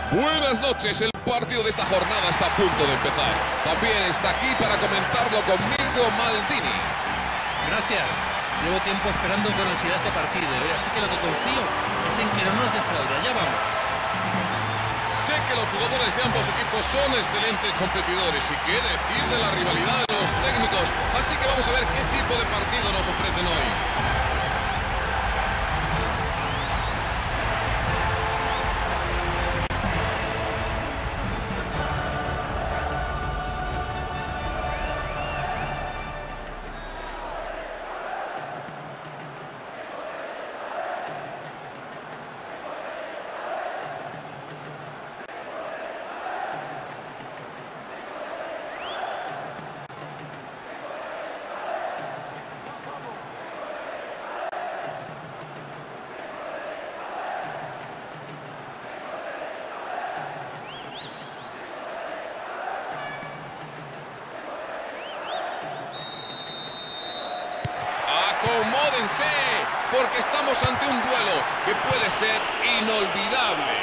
Buenas noches, el partido de esta jornada está a punto de empezar. También está aquí para comentarlo conmigo Maldini. Gracias. Llevo tiempo esperando con ansiedad este partido, así que lo que confío es en que no nos defraude. Allá vamos. Sé que los jugadores de ambos equipos son excelentes competidores y qué decir de la rivalidad de los técnicos. Así que vamos a ver qué tipo de partido nos ofrecen hoy. Acomódense, porque estamos ante un duelo que puede ser inolvidable.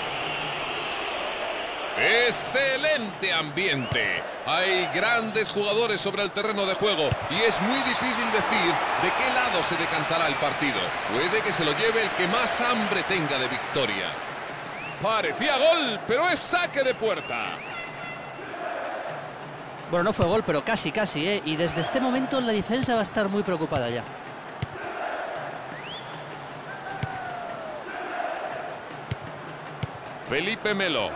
Excelente ambiente. Hay grandes jugadores sobre el terreno de juego y es muy difícil decir de qué lado se decantará el partido. Puede que se lo lleve el que más hambre tenga de victoria. Parecía gol, pero es saque de puerta. Bueno, no fue gol, pero casi, ¿eh? Y desde este momento la defensa va a estar muy preocupada ya. Felipe Melo.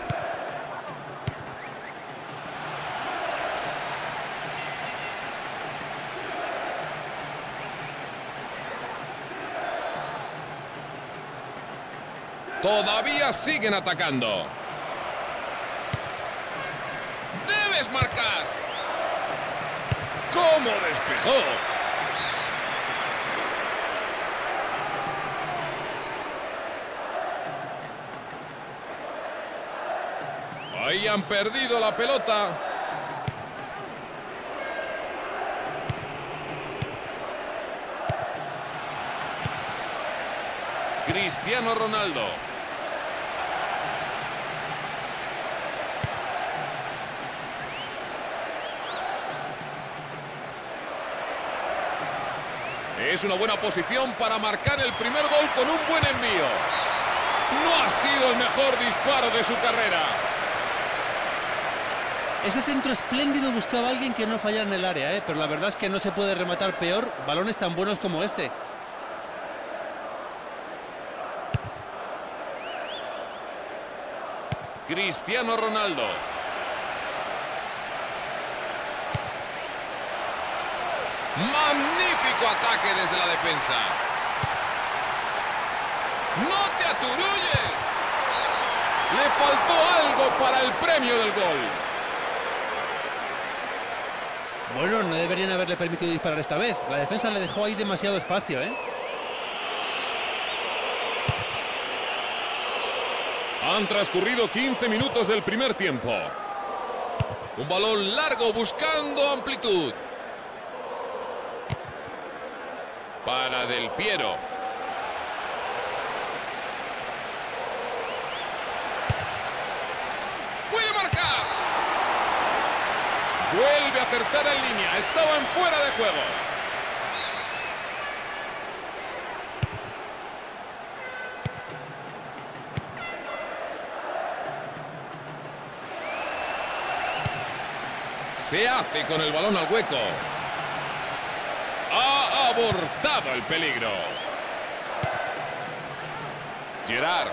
Todavía siguen atacando. ¡Debes marcar! ¿Cómo despejó? Ahí han perdido la pelota. Cristiano Ronaldo. Es una buena posición para marcar el primer gol con un buen envío. No ha sido el mejor disparo de su carrera. Ese centro espléndido buscaba a alguien que no fallara en el área, pero la verdad es que no se puede rematar peor balones tan buenos como este. Cristiano Ronaldo. Magnífico ataque desde la defensa. ¡No te aturulles! Le faltó algo para el premio del gol. Bueno, no deberían haberle permitido disparar esta vez. La defensa le dejó ahí demasiado espacio, Han transcurrido 15 minutos del primer tiempo. Un balón largo buscando amplitud. Para Del Piero. ¡Puede marcar! Vuelve a acertar en línea. Estaba en fuera de juego. Se hace con el balón al hueco. Ha abortado el peligro. Gerard.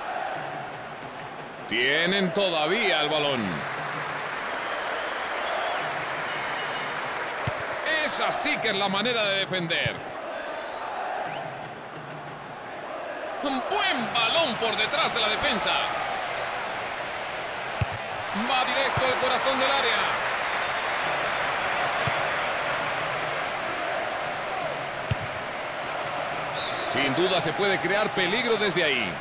Tienen todavía el balón. Es así que es la manera de defender. Un buen balón por detrás de la defensa. Va directo al corazón del área. Sin duda se puede crear peligro desde ahí.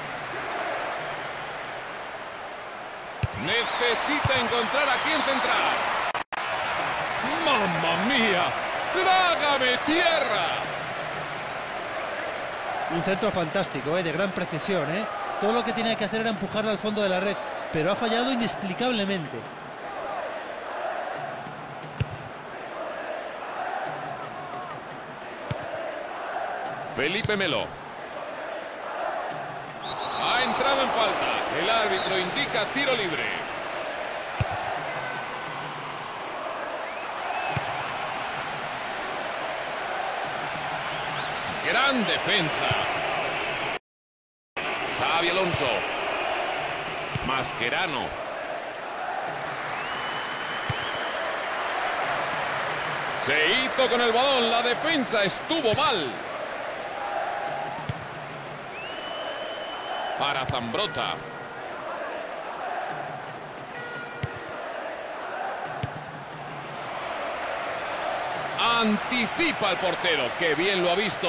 Necesita encontrar a quién centrar. ¡Mamma mía! ¡Trágame tierra! Un centro fantástico, de gran precisión, Todo lo que tenía que hacer era empujarla al fondo de la red, pero ha fallado inexplicablemente. Felipe Melo. Ha entrado en falta. El árbitro indica tiro libre. Gran defensa. Xabi Alonso. Mascherano. Se hizo con el balón. La defensa estuvo mal. Para Zambrotta. Anticipa al portero. ¡Qué bien lo ha visto!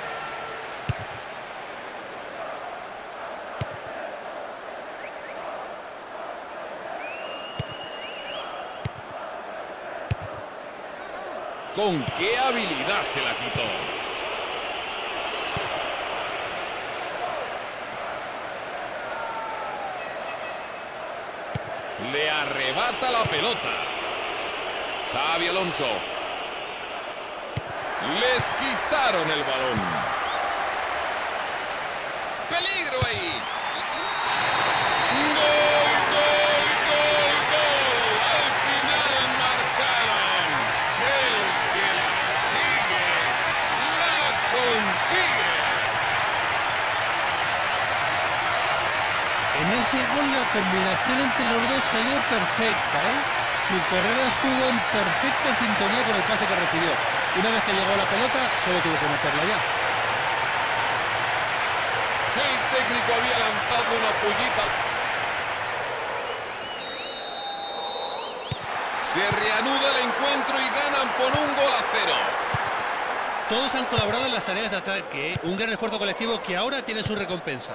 Con qué habilidad se la quitó. Le arrebata la pelota. Xabi Alonso. Les quitaron el balón. ¡Peligro ahí! ¡Gol, gol, gol, gol! Al final marcaron. El que la sigue, la consigue. En ese gol la combinación entre los dos salió perfecta, ¿eh? Su carrera estuvo en perfecta sintonía con el pase que recibió. Una vez que llegó la pelota, solo tuvo que meterla ya. El técnico había lanzado una pullita. Se reanuda el encuentro y ganan por 1-0. Todos han colaborado en las tareas de ataque, ¿eh? Un gran esfuerzo colectivo que ahora tiene su recompensa.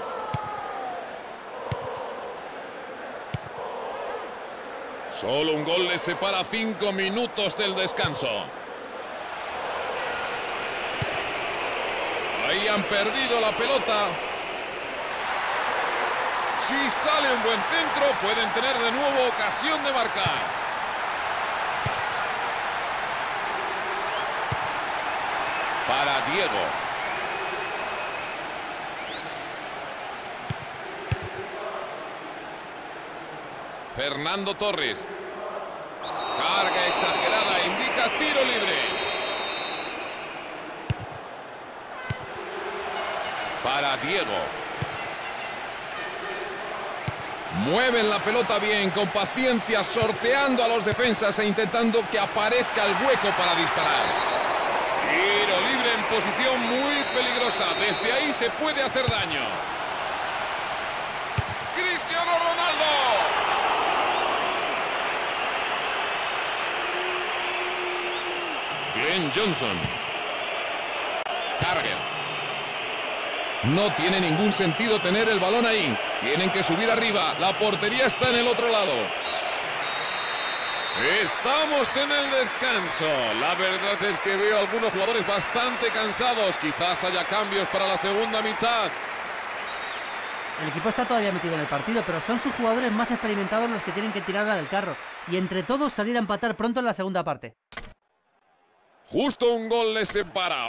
Solo un gol les separa 5 minutos del descanso. Ahí han perdido la pelota. Si sale un buen centro, pueden tener de nuevo ocasión de marcar. Para Diego. Fernando Torres. Carga exagerada, indica tiro libre. Para Diego. Mueven la pelota bien, con paciencia, sorteando a los defensas e intentando que aparezca el hueco para disparar. Tiro libre en posición muy peligrosa. Desde ahí se puede hacer daño. ¡Cristiano Ronaldo! Glenn Johnson. Carger. No tiene ningún sentido tener el balón ahí. Tienen que subir arriba. La portería está en el otro lado. Estamos en el descanso. La verdad es que veo a algunos jugadores bastante cansados. Quizás haya cambios para la segunda mitad. El equipo está todavía metido en el partido, pero son sus jugadores más experimentados los que tienen que tirarla del carro. Y entre todos salir a empatar pronto en la segunda parte. Justo un gol les separa.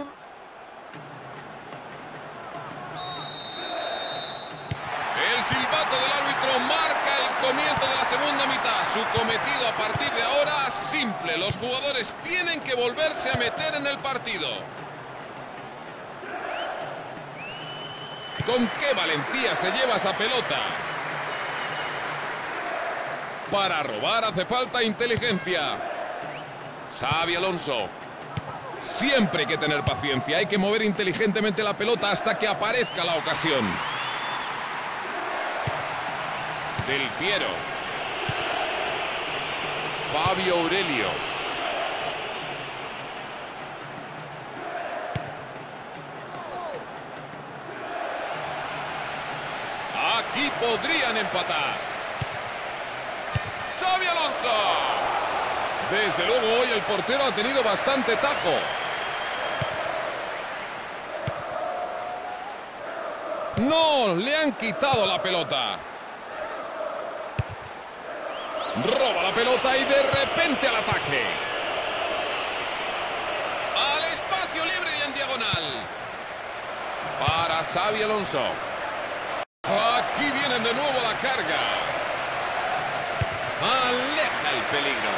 El silbato del árbitro marca el comienzo de la segunda mitad. Su cometido a partir de ahora, simple. Los jugadores tienen que volverse a meter en el partido. ¿Con qué valentía se lleva esa pelota? Para robar hace falta inteligencia. Xabi Alonso. Siempre hay que tener paciencia. Hay que mover inteligentemente la pelota hasta que aparezca la ocasión. Del Piero. Fabio Aurelio. Aquí podrían empatar. Xabi Alonso. Desde luego hoy el portero ha tenido bastante tajo. No, le han quitado la pelota. Roba la pelota y de repente al ataque. Al espacio libre y en diagonal. Para Xabi Alonso. Aquí vienen de nuevo la carga. Aleja el peligro.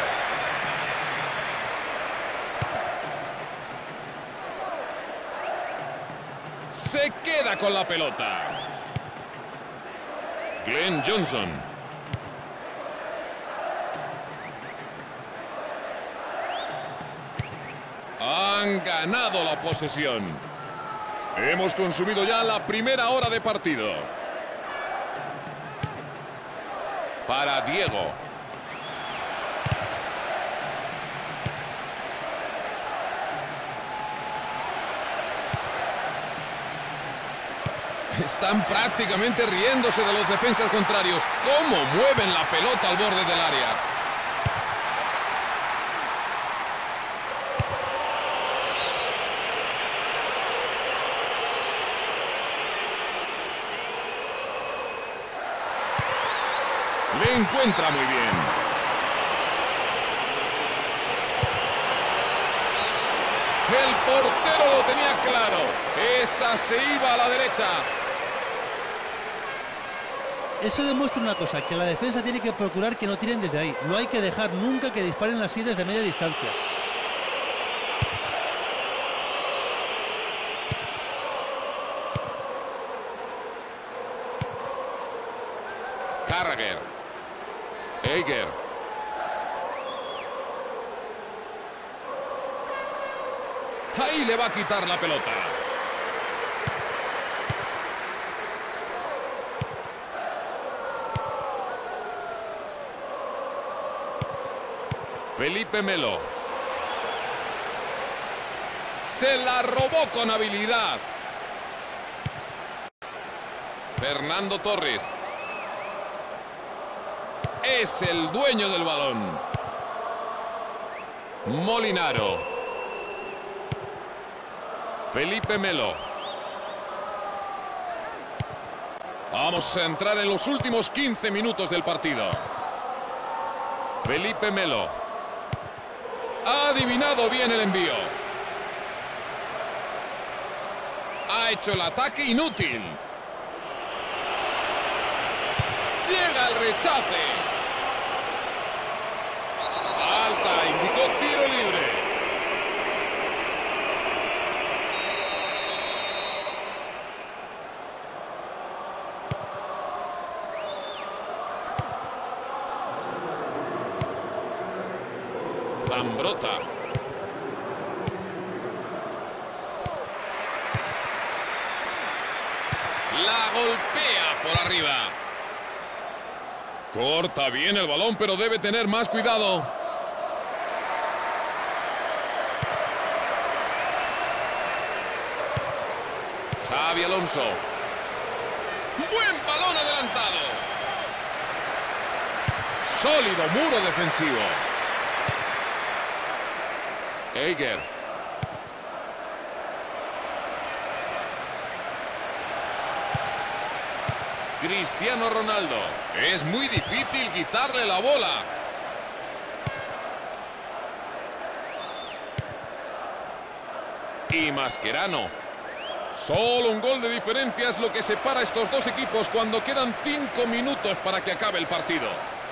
Se queda con la pelota. Glenn Johnson. Han ganado la posesión. Hemos consumido ya la primera hora de partido. Para Diego. Están prácticamente riéndose de los defensas contrarios. ¿Cómo mueven la pelota al borde del área? Le encuentra muy bien. El portero lo tenía claro. Esa se iba a la derecha. Eso demuestra una cosa, que la defensa tiene que procurar que no tiren desde ahí. No hay que dejar nunca que disparen así desde media distancia. Carragher. Eiger. Ahí le va a quitar la pelota. Felipe Melo. Se la robó con habilidad. Fernando Torres. Es el dueño del balón. Molinaro. Felipe Melo. Vamos a entrar en los últimos 15 minutos del partido. Felipe Melo. Ha adivinado bien el envío. Ha hecho el ataque inútil. Llega el rechace. Falta, indicó tiro libre. Zambrota. La golpea por arriba. Corta bien el balón, pero debe tener más cuidado. Xabi Alonso. Buen balón adelantado. Sólido muro defensivo. Eiger. Cristiano Ronaldo. Es muy difícil quitarle la bola. Y Mascherano. Solo un gol de diferencia es lo que separa a estos dos equipos cuando quedan 5 minutos para que acabe el partido.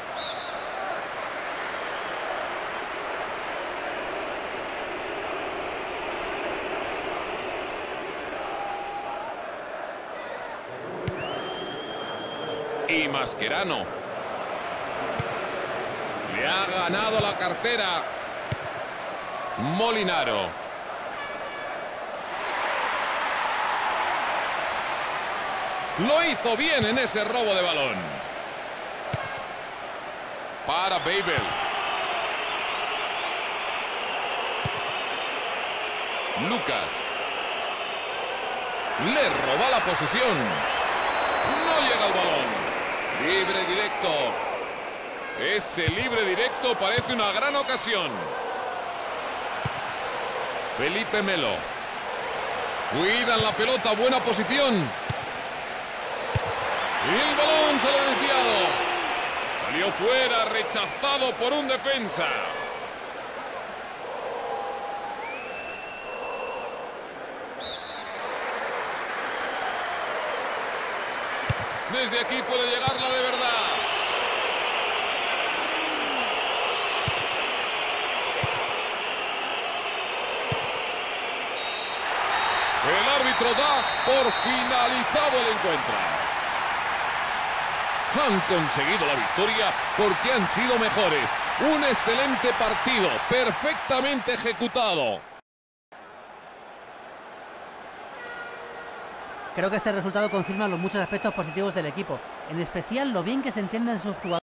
Y Mascherano. Le ha ganado la cartera. Molinaro. Lo hizo bien en ese robo de balón. Para Babel. Lucas. Le roba la posesión. No llega al balón. Libre directo. Ese libre directo parece una gran ocasión. Felipe Melo. Cuidan la pelota, buena posición. Y el balón sale desviado. Salió fuera, rechazado por un defensa. Desde aquí puede llegarla de verdad. El árbitro da por finalizado el encuentro. Han conseguido la victoria porque han sido mejores. Un excelente partido, perfectamente ejecutado. Creo que este resultado confirma los muchos aspectos positivos del equipo, en especial lo bien que se entienden sus jugadores.